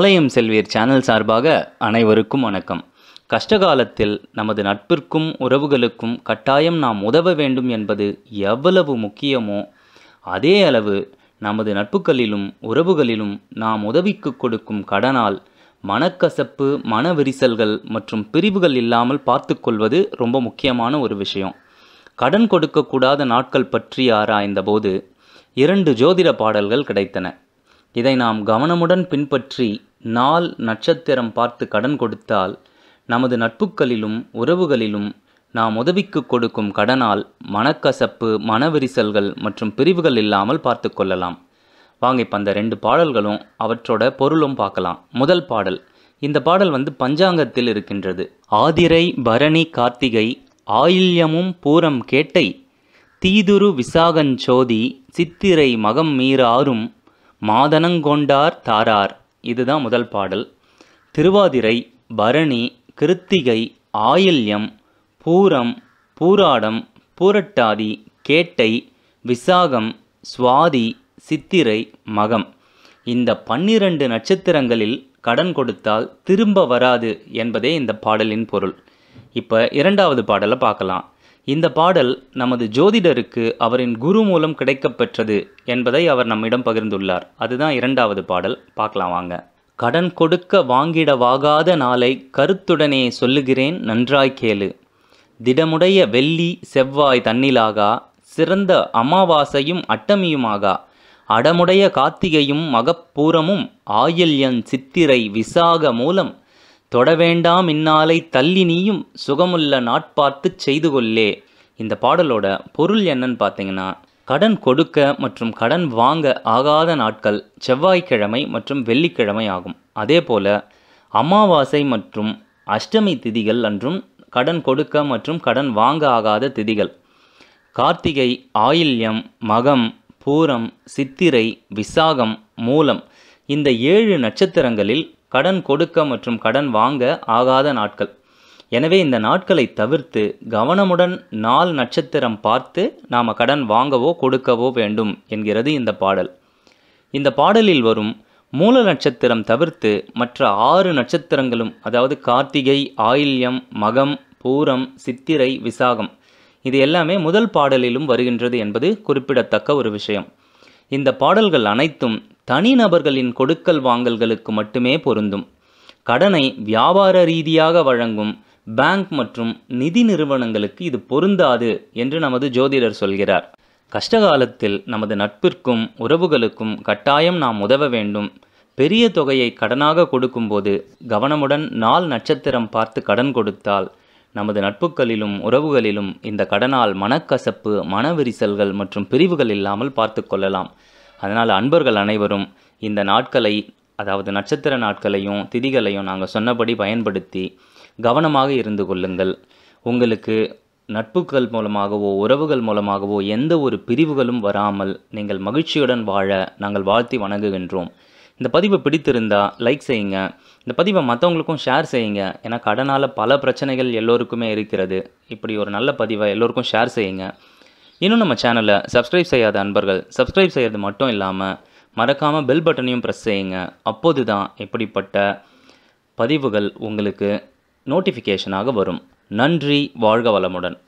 ஆலயம் செல்வீர் சேனல் சார்பாக அனைவருக்கும் வணக்கம். கஷ்டகாலத்தில் நமது நட்பிற்கும் உறவுகளுக்கும் கட்டாயம் நாம் உதவ வேண்டும் என்பது எவ்வளவு முக்கியமோ அதே அளவு நமது நட்புகளிலும் உறவுகளிலும் நாம் உதவிக்கு கொடுக்கும் கடனால் மனக்கசப்பு, மனவிரிசல்கள் மற்றும் பிரிவுகள் இல்லாமல் பார்த்து கொள்வது ரொம்ப முக்கியமான ஒரு விஷயம். கடன் கொடுக்கக்கூடாத நாட்கள் பற்றி ஆராய்ந்த போது 2 ஜோதிட பாடல்கள் கிடைத்தன. இதை நாம் கவனமுடன் பின்பற்றி நாள் நட்சத்திரம் பார்த்து கடன் கொடுத்தால் நமது நட்புகளிலும் உறவுகளிலும் நாம் உதவிக்கு கொடுக்கும் கடனால் மனக்கசப்பு, மனவிரிசல்கள் மற்றும் பிரிவுகள் இல்லாமல் பார்த்து கொள்ளலாம். வாங்க இப்போ அந்த 2 பாடல்களும் அவற்றோட பொருளும் பார்க்கலாம். முதல் பாடல், இந்த பாடல் பஞ்சாங்கத்தில் இருக்கின்றது. ஆதிரை பரணி கார்த்திகை ஆயில்யமும் பூரம் கேட்டை தீதுரு விசாகஞ்சோதி சித்திரை மகம் மீறாரும் மாதனங்கொண்டார் தாரார். இதுதான் முதல் பாடல். திருவாதிரை, பரணி, கிருத்திகை, ஆயில்யம், பூரம், பூராடம், பூரட்டாதி, கேட்டை, விசாகம், சுவாதி, சித்திரை, மகம் இந்த 12 நட்சத்திரங்களில் கடன் கொடுத்தால் திரும்ப வராது என்பதே இந்த பாடலின் பொருள். இப்போ 2வது பாடலை பார்க்கலாம். இந்த பாடல் நமது ஜோதிடருக்கு அவரின் குரு மூலம் கிடைக்கப்பெற்றது என்பதை அவர் நம்மிடம் பகிர்ந்துள்ளார். அதுதான் 2வது பாடல். பார்க்கலாம் வாங்க. கடன் கொடுக்க வாங்கிடவாகாத நாளை கருத்துடனே சொல்லுகிறேன் நன்றாய் கேளு. திடமுடைய வெள்ளி செவ்வாய் தன்னிலாகா, சிறந்த அமாவாசையும் அட்டமியுமாகா, அடமுடைய கார்த்திகையும் மகப்பூரமும் ஆயில்யன் சித்திரை விசாக மூலம் தொடவேண்டாம் இந்நாளை தள்ளி நீயும் சுகமுள்ள நாட்பார்த்து செய்து கொள்ளே. இந்த பாடலோட பொருள் என்னன்னு பார்த்தீங்கன்னா, கடன் கொடுக்க மற்றும் கடன் வாங்க ஆகாத நாட்கள் செவ்வாய்க்கிழமை மற்றும் வெள்ளிக்கிழமை ஆகும். அதே போல் அமாவாசை மற்றும் அஷ்டமி திதிகள் அன்றும் கடன் கொடுக்க மற்றும் கடன் வாங்க ஆகாத திதிகள். கார்த்திகை, ஆயில்யம், மகம், பூரம், சித்திரை, விசாகம், மூலம் இந்த 7 நட்சத்திரங்களில் கடன் கொடுக்க மற்றும் கடன் வாங்க ஆகாத நாட்கள். எனவே இந்த நாட்களை தவிர்த்து கவனமுடன் நாள் நட்சத்திரம் பார்த்து நாம் கடன் வாங்கவோ கொடுக்கவோ வேண்டும் என்கிறது இந்த பாடல். இந்த பாடலில் வரும் மூல நட்சத்திரம் தவிர்த்து மற்ற 6 நட்சத்திரங்களும், அதாவது கார்த்திகை, ஆயில்யம், மகம், பூரம், சித்திரை, விசாகம், இது எல்லாமே முதல் பாடலிலும் வருகின்றது என்பது குறிப்பிடத்தக்க ஒரு விஷயம். இந்த பாடல்கள் அனைத்தும் தனிநபர்களின் கொடுக்கல் வாங்கல்களுக்கு மட்டுமே பொருந்தும். கடனை வியாபார ரீதியாக வழங்கும் பேங்க் மற்றும் நிதி நிறுவனங்களுக்கு இது பொருந்தாது என்று நமது ஜோதிடர் சொல்கிறார். கஷ்டகாலத்தில் நமது நட்பிற்கும் உறவுகளுக்கும் கட்டாயம் நாம் உதவ வேண்டும். பெரிய தொகையை கடனாக கொடுக்கும்போது கவனமுடன் நாள் நட்சத்திரம் பார்த்து கடன் கொடுத்தால் நமது நட்புகளிலும் உறவுகளிலும் இந்த கடனால் மனக்கசப்பு, மனவிரிசல்கள் மற்றும் பிரிவுகள் இல்லாமல் பார்த்து கொள்ளலாம். அதனால் அன்பர்கள் அனைவரும் இந்த நாட்களை, அதாவது நட்சத்திர நாட்களையும் திதிகளையும் நாங்கள் சொன்னபடி பயன்படுத்தி கவனமாக இருந்து கொள்ளுங்கள். உங்களுக்கு நட்புகள் மூலமாகவோ உறவுகள் மூலமாகவோ எந்த ஒரு பிரிவுகளும் வராமல் நீங்கள் மகிழ்ச்சியுடன் வாழ நாங்கள் வாழ்த்தி வணங்குகின்றோம். இந்த பதிவு பிடித்திருந்தால் லைக் செய்யுங்க. இந்த பதிவை மற்றவங்களுக்கும் ஷேர் செய்யுங்க. ஏன்னா கடனால் பல பிரச்சனைகள் எல்லோருக்குமே இருக்கிறது. இப்படி ஒரு நல்ல பதிவை எல்லோருக்கும் ஷேர் செய்யுங்க. இன்னும் நம்ம சேனலை சப்ஸ்கிரைப் செய்யாத அன்பர்கள் சப்ஸ்கிரைப் செய்கிறது மட்டும் இல்லாமல் மறக்காமல் பெல் பட்டனையும் ப்ரெஸ் செய்யுங்க. அப்போது தான் இப்படிப்பட்ட பதிவுகள் உங்களுக்கு நோட்டிஃபிகேஷனாக வரும். நன்றி. வாழ்க வளமுடன்.